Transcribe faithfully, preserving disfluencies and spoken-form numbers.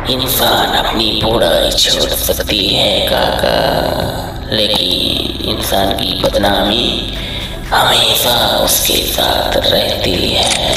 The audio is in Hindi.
इंसान अपनी बुराई छोड़ सकती है काका, लेकिन इंसान की बदनामी हमेशा उसके साथ रहती है।